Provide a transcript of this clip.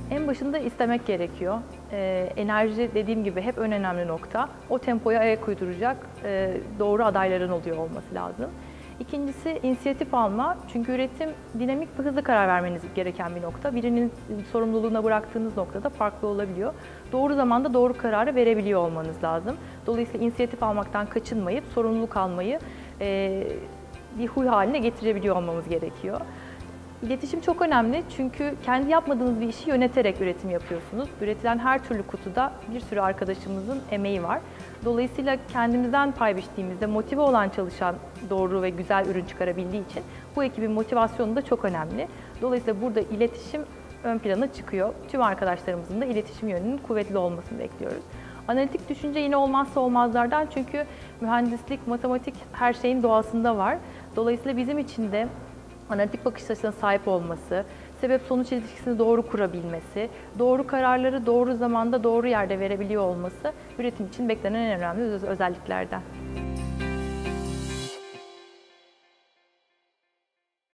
En başında istemek gerekiyor. Enerji dediğim gibi hep en önemli nokta. O tempoya ayak uyduracak doğru adayların oluyor olması lazım. İkincisi inisiyatif alma. Çünkü üretim dinamik ve hızlı karar vermeniz gereken bir nokta. Birinin sorumluluğuna bıraktığınız noktada farklı olabiliyor. Doğru zamanda doğru kararı verebiliyor olmanız lazım. Dolayısıyla inisiyatif almaktan kaçınmayıp sorumluluk almayı bir huy haline getirebiliyor olmamız gerekiyor. İletişim çok önemli çünkü kendi yapmadığınız bir işi yöneterek üretim yapıyorsunuz. Üretilen her türlü kutuda bir sürü arkadaşımızın emeği var. Dolayısıyla kendimizden pay biçtiğimizde motive olan çalışan doğru ve güzel ürün çıkarabildiği için bu ekibin motivasyonu da çok önemli. Dolayısıyla burada iletişim ön plana çıkıyor. Tüm arkadaşlarımızın da iletişim yönünün kuvvetli olmasını bekliyoruz. Analitik düşünce yine olmazsa olmazlardan çünkü mühendislik, matematik her şeyin doğasında var. Dolayısıyla bizim için de analitik bakış açısına sahip olması, sebep-sonuç ilişkisini doğru kurabilmesi, doğru kararları doğru zamanda doğru yerde verebiliyor olması üretim için beklenen en önemli özelliklerden.